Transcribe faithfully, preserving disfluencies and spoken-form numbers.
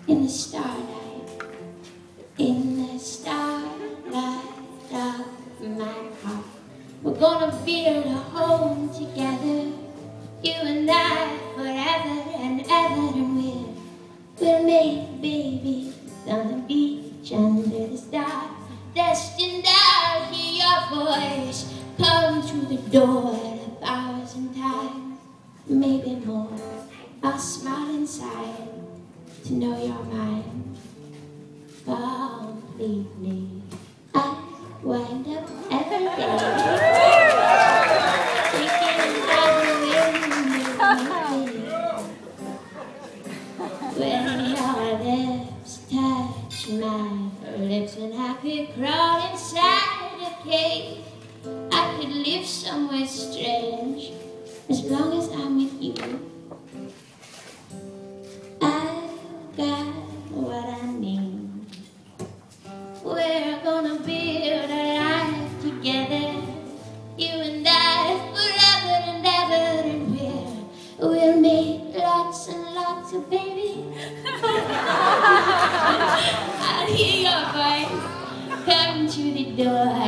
in the starlight, in the starlight of my heart. We're gonna build a home together, you and I, forever and ever, and we'll, we'll make babies on the beach under the stars. Destined, I'll hear your voice come through the door a thousand times, maybe more. I'll smile inside to know you're mine completely. I wind up every day thinking about the wind when your lips touch my lips, and I could crawl inside a cave. I could live somewhere strange as long as I'm with you. I've got what I need. We're gonna build a life together, you and I, forever and ever, and we'll, we'll make lots and lots of babies. I'll hear your voice come through the door